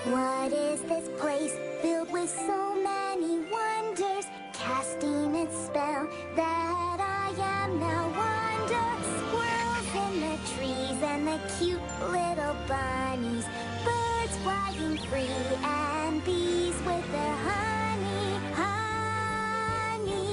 What is this place filled with so many wonders, casting its spell that I am now wonder? Squirrels in the trees and the cute little bunnies, birds flying free and bees with their honey, honey.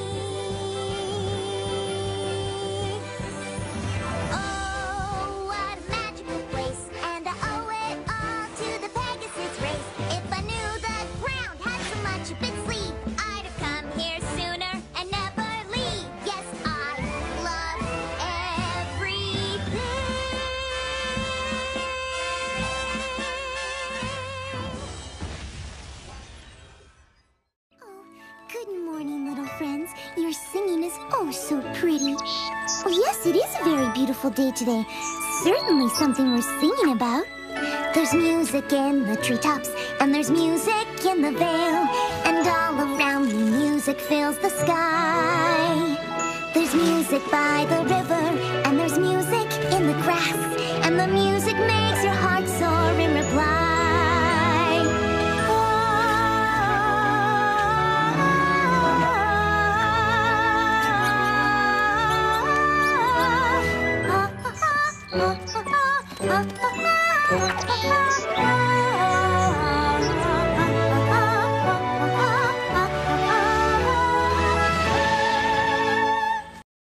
Oh, what a magical place, and I owe it all to the Pegasus race. If I knew the ground had so much up its sleeve, I'd have come here sooner and never leave. Yes, I love everything. Oh, good morning, little friends. Your singing is oh so pretty. Oh, yes, it is a very beautiful day today. Certainly something worth singing about. There's music in the treetops, and there's music in the vale, and all around me music fills the sky. There's music by the river, and there's music in the grass, and the music makes your heart soar in reply.